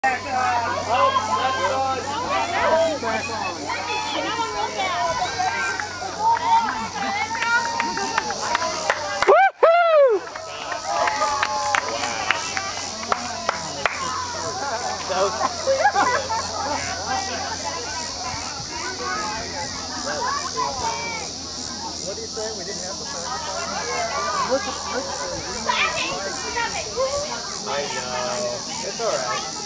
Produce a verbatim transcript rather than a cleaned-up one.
What do you say? We didn't have the time. I know. It's alright.